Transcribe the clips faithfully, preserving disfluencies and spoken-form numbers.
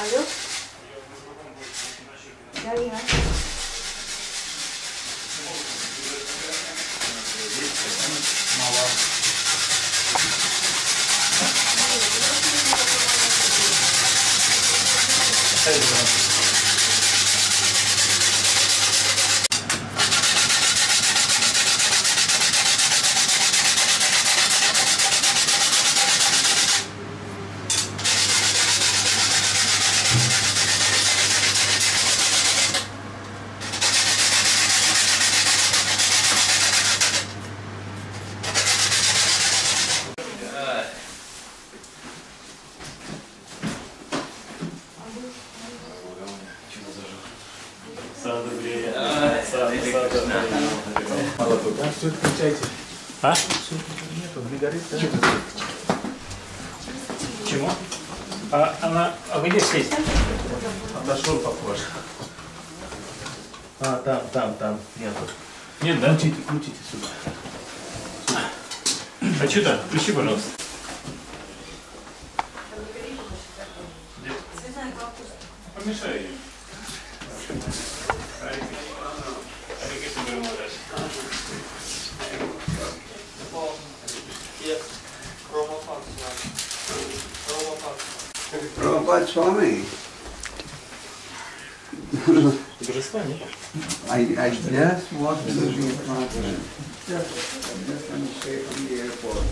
Алло? Да, я. Мало. Все отключайте. А? Все нету, не горит, да? Чему? А, она, а где сесть? Отошел похож. А, там, там, там. Нету. Нет, да? Крутите, крутите сюда. А что там? Включи, пожалуйста. Помешай ее. Gopal Swami. I, I just walked to the apartment. Just, just on the way from the airport.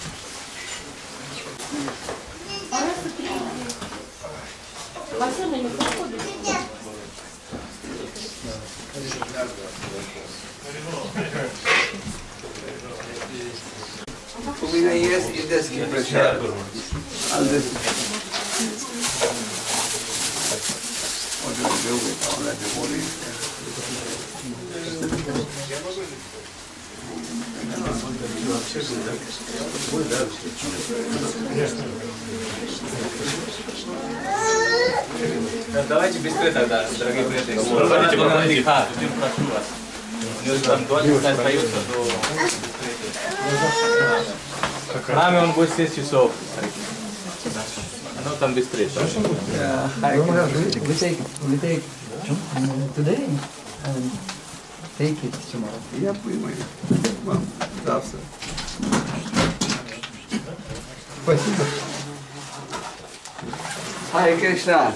Kumina, yes, you just keep it here. I'll just... What do I do with all that devotees Давайте быстрее тогда, дорогие приятели. Прошу вас. У него там два часа остается до... Нами он будет шесть часов. Оно там быстрее. Yeah, I can... We take, we take um, today and take it tomorrow. Yep, we might. Well, завтра. Спасибо. Hare Krishna.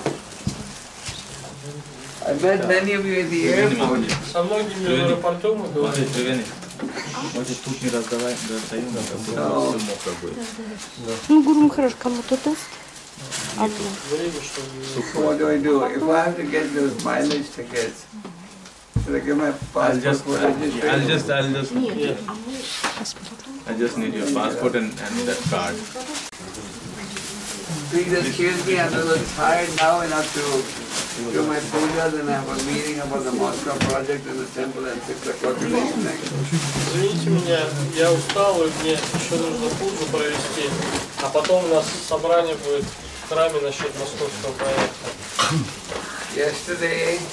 I met many of you at the airport. Со многими в аэропорту мы говорили. Может, тут не раздаваем, раздаем, как бы как бы. Ну, Гуру хорошо, кому-то тест. Время, чтобы... So what do I do? If I have to get those mileage tickets, should I give my I'll passport just, for I'll registration? just, I'll just, Нет, I just need your passport and, and that card. Please excuse me, I'm a little tired now enough to do my pujas and have a meeting about the Moscow project in the temple at six o'clock in the evening. Извините меня, я устал, и мне еще нужно пуджу провести, а потом у нас собрание будет в храме насчет московского проекта. Yesterday,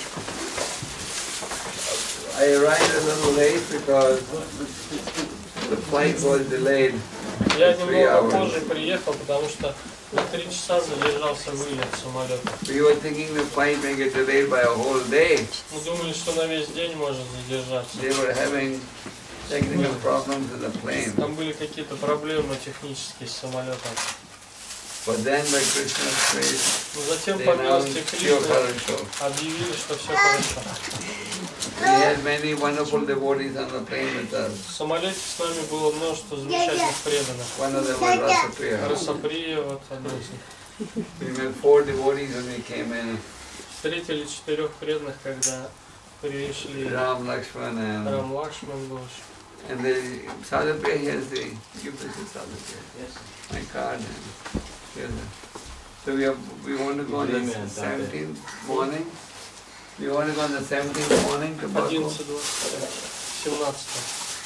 I arrived a little late because the flight was delayed Я for three немного hours. позже приехал, потому что на три часа задержался вылет самолета. We were thinking the flight may get delayed by a whole day. Мы думали, что на весь день может задержаться. They were having technical problems with the plane. Там были какие-то проблемы технические с самолетом. But then by Krishna's grace, Но затем they по милости announced Кришны Krishna. объявили, что все хорошо. We had many wonderful devotees on the plane with us. В самолете с нами было множество замечательных преданных. One of them was Rasapriya. Расаприя, вот один из них. We met four devotees when we came in. Встретили четырех преданных, когда пришли Ram, Lakshman and... Рам Лакшман был. And the Sadhapriya, here's the... Give this to Sadhapriya. Yes. My card. And here's the... So we, have, we want to go on the seventeenth morning. We want to go on the seventeenth morning to Baku. одиннадцать двадцать семнадцатого.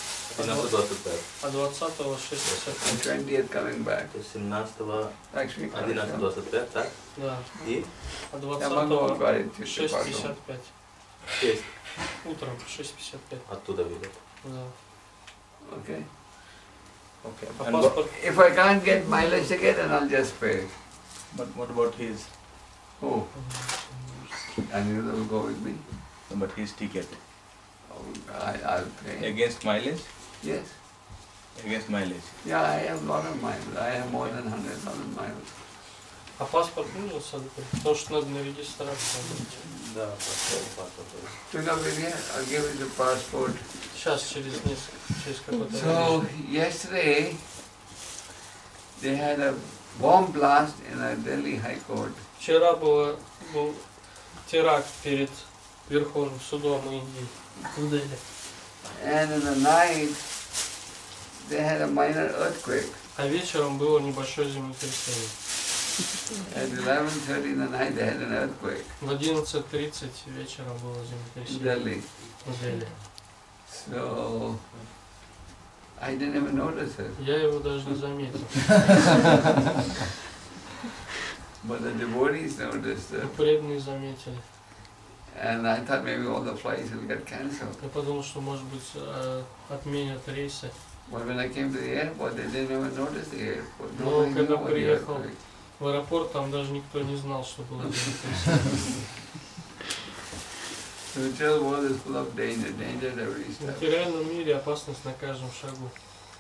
А двадцатого шесть пятьдесят пять. And twentieth coming back. семнадцатого, Actually, одиннадцатого, двадцать пять, так? Да. И? А I'm двадцатого going to шесть Baku. пятьдесят пять. шесть. Утром шесть пятьдесят пять. Оттуда видят. Да. Okay. Okay. А And what, паспорт If I can't get mileage ticket, then I'll just pay. but what about his? Oh. And you will go with me? But his ticket. Oh, I, I'll pay. Against mileage? Yes. Against mileage. Yeah, I have a lot of miles. I have more than one hundred thousand miles. А паспорт нужен с собой? Потому что надо на регистрацию. Да, паспорт. So now, baby, I'll give you the passport. Сейчас, через несколько, через какое-то So, время. yesterday, they had a bomb blast in a Delhi High Court. Вчера было, был теракт перед Верховным судом Индии в Дели. And in the night, they had a minor earthquake. А вечером было небольшое землетрясение. At eleven thirty in the night, they had an earthquake В одиннадцать тридцать вечером было in землетрясение Delhi. в Дели. So, I didn't even notice it. Я его даже не заметил. But the devotees noticed Но it. преданные заметили. And I thought maybe all the flights will get cancelled. Я подумал, что может быть э, отменят рейсы. But when I came to the airport, they didn't even notice the airport. No, Nobody knew когда about the приехал earthquake. в аэропорт, там даже никто не знал, что было землетрясение. The material world is full of danger, danger at every В step. материальном мире опасность на каждом шагу.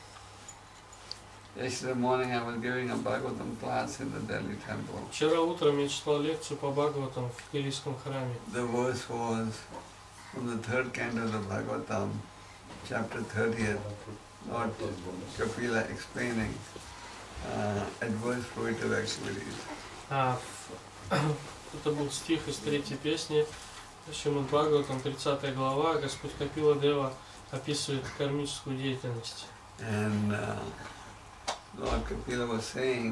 Yesterday morning I was giving a Bhagavatam class in the Delhi temple. Вчера утром я читал лекцию по Бхагаватам в Делийском храме. The verse was from the third canto of the Bhagavatam, chapter thirtieth, Lord Kapila explaining uh, adverse fruitive activities. А, в- это был стих из третьей песни Шримад Бхагаватам, тридцатая глава. Господь Капила Дева описывает кармическую деятельность. And uh, Lord Kapila was saying,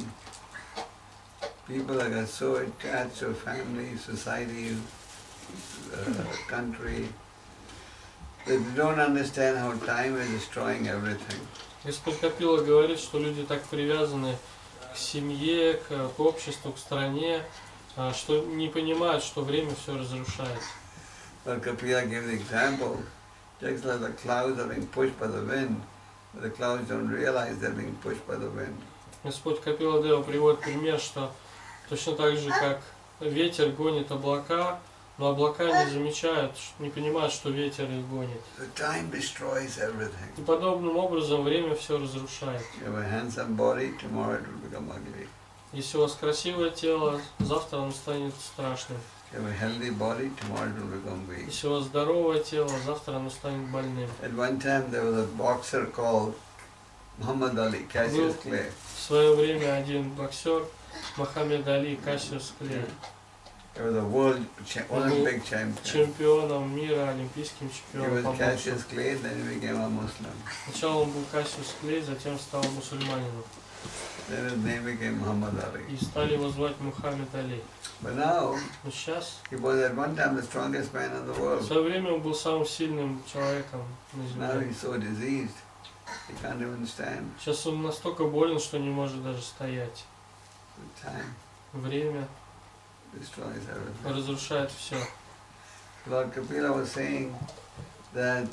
people that are so attached to family, society, uh, country, they don't understand how time is destroying everything. Господь Капила говорит, что люди так привязаны к семье, к, к обществу, к стране, а, что не понимают, что время все разрушает. Lord Kapila gave the example, just like the clouds are being pushed by the wind, but the clouds don't realize they're being pushed by the wind. Господь Капила Дева приводит пример, что точно так же, как ветер гонит облака, но облака не замечают, не понимают, что ветер их гонит. So time destroys everything. И подобным образом время все разрушает. You have a handsome body, tomorrow it will become ugly. Если у вас красивое тело, завтра оно станет страшным. You have a healthy body, tomorrow it will become weak. Если у вас здоровое тело, завтра оно станет больным. At one time there was a boxer called Muhammad Ali, Cassius Clay. В свое время один боксер, Мохаммед Али, Кассиус Клей, He was a world cha Olympic champion. чемпионом мира, олимпийским He чемпионом по was боксу. Cassius Clay, then he became a Muslim. Сначала он был Кассиус Клей, затем стал мусульманином. Then his name became Muhammad Ali. И стали его звать Мухаммед Али. But now, Но сейчас, he was at one time the strongest man in the в world. свое время он был самым сильным человеком на Now земле. he's so diseased, he can't even stand. Сейчас он настолько болен, что не может даже стоять. The time Время destroys everything. разрушает все. Lord Kapila was saying that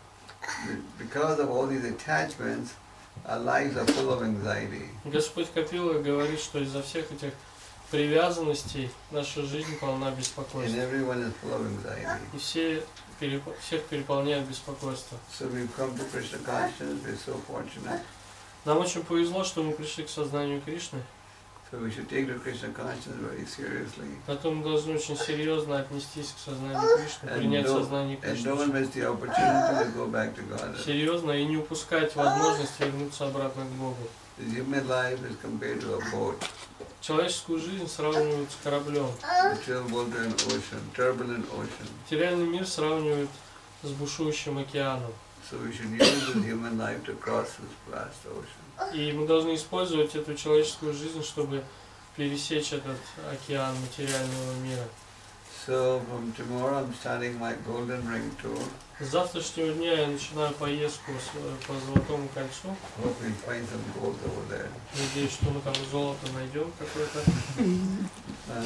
because of all these attachments, our lives are full of anxiety. Господь Капила говорит, что из-за всех этих привязанностей наша жизнь полна And беспокойства. everyone is full of anxiety. И все, переп- всех переполняет беспокойство. So we've come to Krishna consciousness, we're so fortunate. Нам очень повезло, что мы пришли к сознанию Кришны. So we should take the Krishna consciousness very seriously. Поэтому мы должны очень серьезно отнестись к сознанию Кришны, And принять don't, сознание and Кришны. don't miss the opportunity to go back to God. Серьезно и не упускать возможность вернуться обратно к Богу. The human life is compared to a boat, Человеческую жизнь сравнивают с кораблем. which will go to an ocean, turbulent ocean. Материальный мир сравнивают с бушующим океаном. So we should use the human life to cross this vast ocean. И мы должны использовать эту человеческую жизнь, чтобы пересечь этот океан материального мира. So from tomorrow I'm starting my golden ring tour. С завтрашнего дня я начинаю поездку с- по Золотому кольцу. Hope we'll find some gold over there. Надеюсь, что мы там золото найдем какое-то. Uh,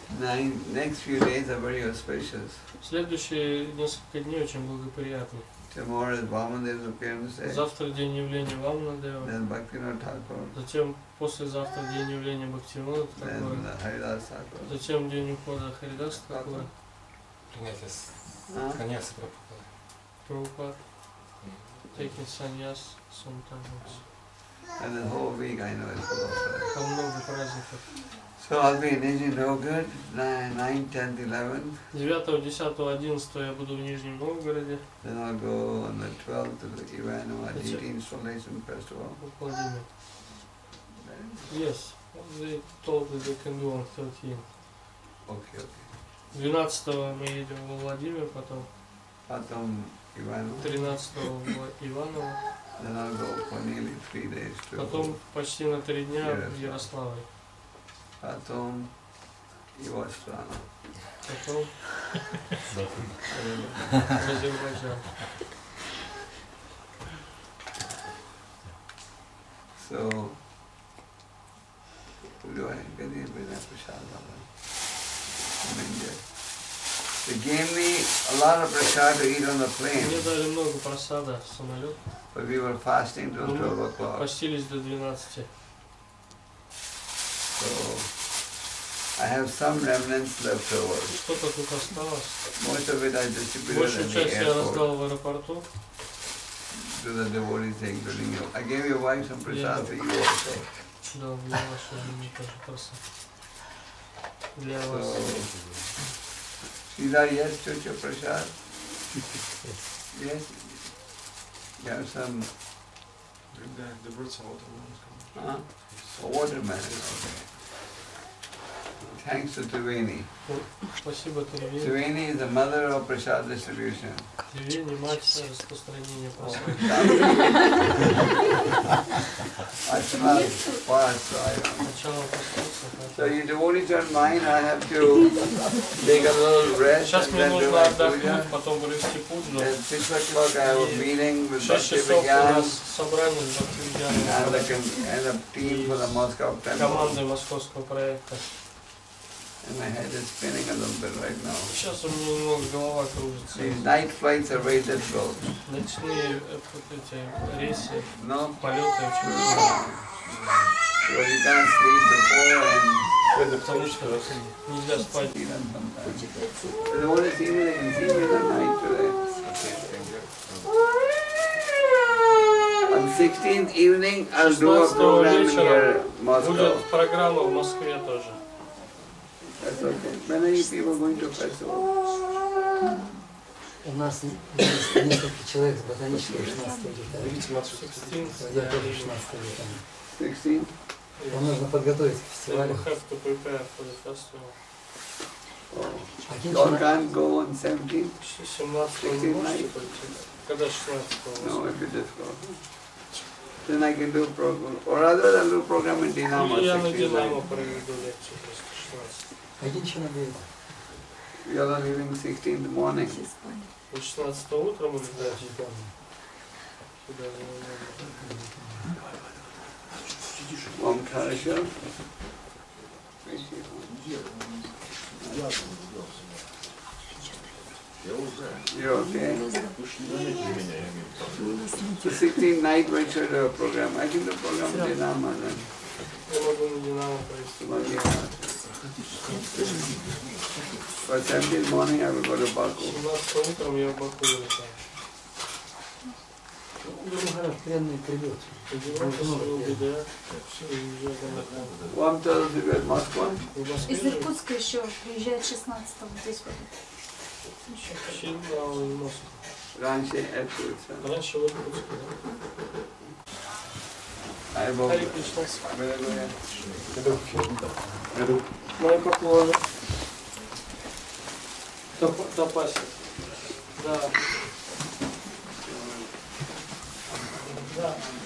nine, next few days are very auspicious. Следующие несколько дней очень благоприятны. Tomorrow is Vamandeva's appearance day. Завтра день явления Ваманадева. Then Bhaktivinoda Thakur. Затем послезавтра день явления Бхактивинода Тхакура. Then uh, Haridas Thakur. Затем день ухода Харидаса Тхакура. Принятие с Huh? коньяса Прабхупады. Прабхупад. Taking sannyas sometimes. And the whole week I know is full of that. Там много праздников. So I'll be in Nizhny Novgorod, nine, tenth, eleventh. девятого, десятого, одиннадцатого я буду в Нижнем Новгороде. Then I'll go on the twelfth to the Ivanova D T Installation Festival. Владимир. Yes. They told that they can do on thirteenth. Okay, okay. двенадцатого мы едем во Владимир, потом Patam Ivanova. тринадцатого в Иваново, Then I'll go for nearly three days to потом почти на три дня в Ярославле, Patam Ivasrana. потом в Азербайджан. So, do I get in with that prasad? From India. They gave me a lot of prasad to eat on the plane, Мне дали много просада в самолет, but we were fasting till но twelve мы o'clock. постились до двенадцати. So, I have some remnants left over. Что-то тут осталось. Most of it I distributed Большую in the часть я airport раздал в аэропорту. to the devotees, including you. I gave your wife some prasad for you also. Да, для вашего имени тоже просад. Для вас. So, Sridhar, yes, took your prasad? Yes? You have some, They brought some water. huh? A watermelon, okay. Thanks to Triveni. Спасибо, Трiveni. Triveni is the mother of prasad distribution. Трiveni, мать распространения просада. I smell fast, so I don't. Сначала постился. So you devotees don't mind, I have to take a little rest Сейчас and мне then do нужно my отдохнуть, puja. потом провести пуджу. At six o'clock I have a meeting with В шесть Bhakti часов у Vigyan нас собрание с and the, Бхактивидяном, con- and a team for the Moscow temple. командой московского проекта. And my head is spinning a little bit right now. Сейчас у меня немного голова кружится. These night flights are very difficult. Ночные э, вот эти рейсы, No? полеты очень трудные. So you can't sleep before and Потому что нельзя спать. even sometimes. The only thing is they can see me in the night today. On sixteenth evening I'll do a program near Moscow. Будет программа в Москве тоже. That's okay. When are you people going to festival? У нас есть несколько человек с ботанического шестнадцатого лета. sixteenth, Я тоже шестнадцатого лета. Sixteen? Вам нужно подготовить к They фестивалю. will have to prepare for the festival. Окончим Y'all на- can't go on seventeenth? семнадцатого не можете пойти? Когда шестнадцатого? No, it'll be difficult. Then I can do program, or otherwise I'll do program in Dinamo. Я на sixteenth Динамо night. проведу лекцию просто шестнадцатого. Один член будет. Y'all are leaving sixteenth morning. Вы шестнадцатого утром или да? Не помню. Сюда Om Karasha. You're okay? So sixteenth night we should do a program. I can do program in Dinamo then. Я могу на Динамо провести. For seventeenth morning I will go to Baku. семнадцатого утром я в Баку улетаю. Гуру пленный придет. Одевайтесь в ЛГД, и уезжаю домой. One tells you at Moscow. В Москве Из же Иркутска еще приезжает шестнадцатого здесь вот. Чилгал и Москва. Ranchi at Kursa. Раньше в Иркутске, да? I will. Хари Кришна. Мои поклоны. Топ- Топаси. Да. Да.